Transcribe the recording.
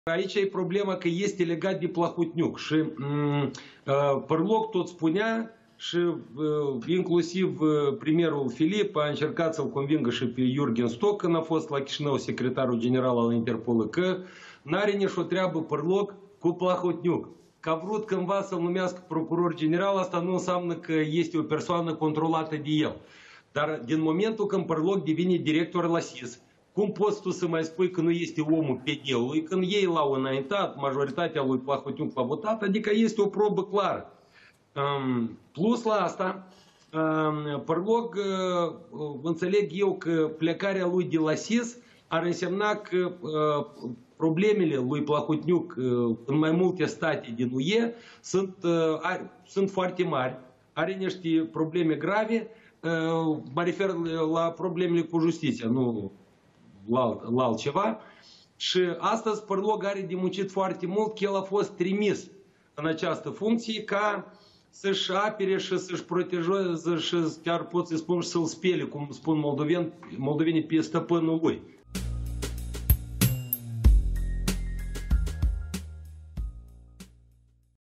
Aici e problema că este legat de Plahotniuc și Părloc tot spunea și inclusiv premierul Filip a încercat să-l convingă și pe Jürgen Stock când a fost la Chișinău secretarul general al Interpol că n-are nicio treabă Părloc cu Plahotniuc. Că a vrut cândva să-l numească procuror general, asta nu înseamnă că este o persoană controlată de el. Dar din momentul când Părloc devine director la SIS, cum poți tu să mai spui că nu este omul PD-ului, când ei l-au înaintat, majoritatea lui Plahotniuc l-a votat, adică este o probă clară. Plus la asta, Părloc, înțeleg eu că plecarea lui de la SIS ar însemna că problemele lui Plahotniuc în mai multe state din UE sunt foarte mari, are niște probleme grave, mă refer la problemele cu justiția, nu la altceva. Și astăzi Părloc are de muncit foarte mult, că el a fost trimis în această funcție ca să-și apere și să-și protejeze și chiar pot să spun și să-l spele, cum spun moldovenii, pe stăpânul lui.